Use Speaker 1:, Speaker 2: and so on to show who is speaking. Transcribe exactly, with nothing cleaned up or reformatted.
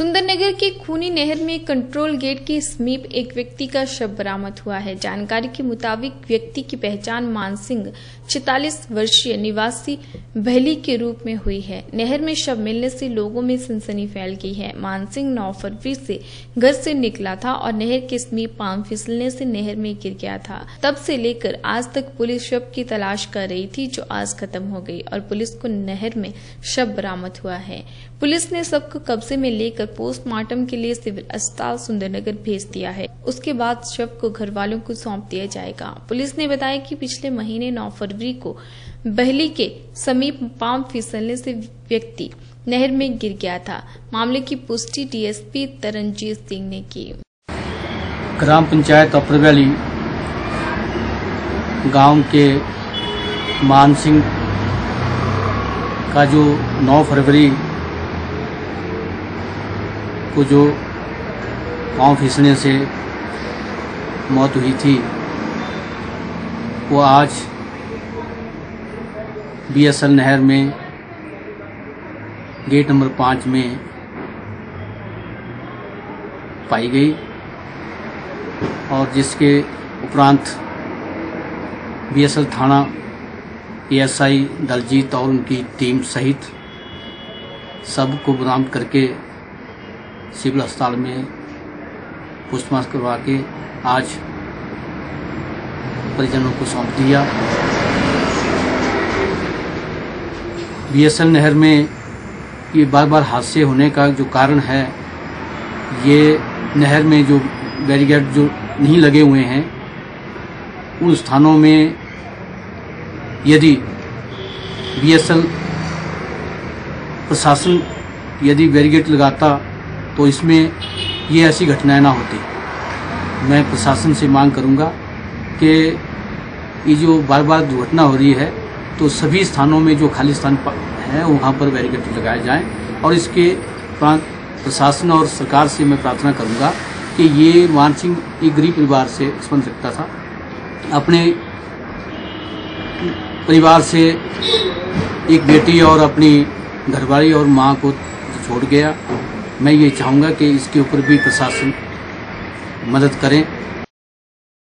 Speaker 1: सुंदरनगर के खूनी नहर में कंट्रोल गेट के समीप एक व्यक्ति का शव बरामद हुआ है। जानकारी के मुताबिक व्यक्ति की पहचान मान सिंह छियालीस वर्षीय निवासी बहली के रूप में हुई है। नहर में शव मिलने से लोगों में सनसनी फैल गई है। मान सिंह नौ फरवरी से घर से निकला था और नहर के समीप पांव फिसलने से नहर में गिर गया था। तब से लेकर आज तक पुलिस शव की तलाश कर रही थी, जो आज खत्म हो गई और पुलिस को नहर में शव बरामद हुआ है। पुलिस ने शव को कब्जे में लेकर पोस्टमार्टम के लिए सिविल अस्पताल सुंदरनगर भेज दिया है। उसके बाद शव को घर वालों को सौंप दिया जाएगा। पुलिस ने बताया कि पिछले महीने नौ फरवरी को बहली के समीप पांव फिसलने से व्यक्ति नहर में गिर गया था। मामले की पुष्टि डीएसपी तरनजीत सिंह ने की।
Speaker 2: ग्राम पंचायत अपरवैली गांव के मान सिंह का जो नौ फरवरी को जो पांव फिसलने से मौत हुई थी, वो आज बीएसएल नहर में गेट नंबर पाँच में पाई गई और जिसके उपरांत बीएसएल थाना एएसआई दलजीत और उनकी टीम सहित सबको बरामद करके सिविल अस्पताल में पोस्टमार्टम करवा के आज परिजनों को सौंप दिया। बीएसएल नहर में ये बार बार हादसे होने का जो कारण है, ये नहर में जो बैरिकेड जो नहीं लगे हुए हैं, उन स्थानों में यदि बीएसएल प्रशासन यदि बैरिकेड लगाता तो इसमें ये ऐसी घटनाएं ना होती। मैं प्रशासन से मांग करूंगा कि ये जो बार बार दुर्घटना हो रही है, तो सभी स्थानों में जो खाली स्थान है वहाँ पर बैरिकेड लगाए जाएं। और इसके उपरांत प्रशासन और सरकार से मैं प्रार्थना करूंगा कि ये मान सिंह एक गरीब परिवार से संबंध रखता था, अपने परिवार से एक बेटी और अपनी घरवाली और माँ को छोड़ गया। मैं ये चाहूँगा कि इसके ऊपर भी प्रशासन मदद करें।